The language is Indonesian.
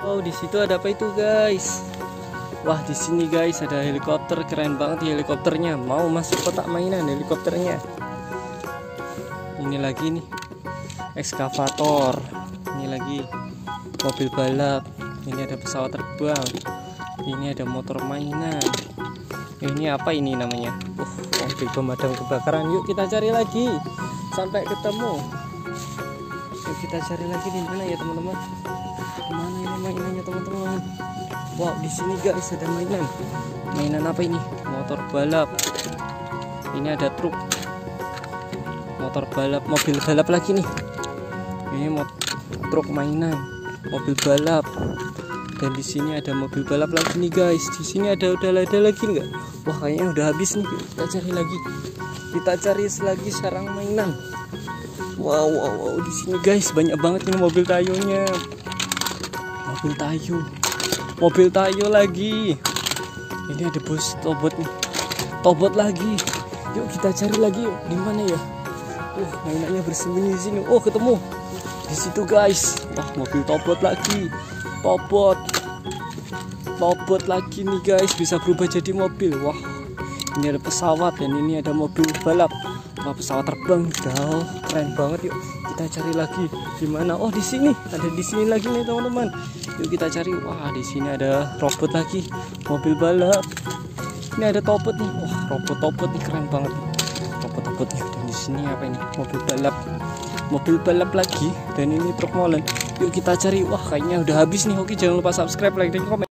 Oh, di situ ada apa itu, guys? Wah, di sini guys ada helikopter, keren banget ya helikopternya. Mau masuk kotak mainan helikopternya. Ini lagi nih, ekskavator. Ini lagi mobil balap. Ini ada pesawat terbang. Ini ada motor mainan. Ini apa ini namanya? Mobil pemadam kebakaran. Yuk kita cari lagi sampai ketemu. Yuk kita cari lagi di mana ya teman-teman? Mana ini mainannya teman-teman? Wow, di sini guys ada mainan. Mainan apa ini? Motor balap. Ini ada truk. Motor balap, mobil balap lagi nih. Ini truk mainan, mobil balap. Dan di sini ada mobil balap lagi nih guys. Di sini ada lagi nggak? Wah, kayaknya udah habis nih. Kita cari lagi. Kita cari lagi sarang mainan. Wow, di sini guys banyak banget nih mobil tayonya. Mobil tayo lagi. Ini ada bus Tobot nih. Tobot lagi. Yuk kita cari lagi yuk. Di mana ya? Mainannya bersembunyi di sini. Oh, ketemu. Di situ guys. Wah, mobil Tobot lagi. Tobot lagi nih guys, bisa berubah jadi mobil. Wah, ini ada pesawat dan ini ada mobil balap. Wah, pesawat terbang. Jauh, keren banget. Yuk kita cari lagi. Di mana? Oh, di sini. Ada di sini lagi nih teman-teman. Yuk kita cari. Wah, di sini ada robot lagi, mobil balap. Ini ada Tobot nih. Wah, robot Tobot nih keren banget. Robot nih. Dan di sini apa ini? Mobil balap lagi. Dan ini truk molen. Yuk kita cari. Wah, kayaknya udah habis nih. Oke, jangan lupa subscribe, like, dan komen.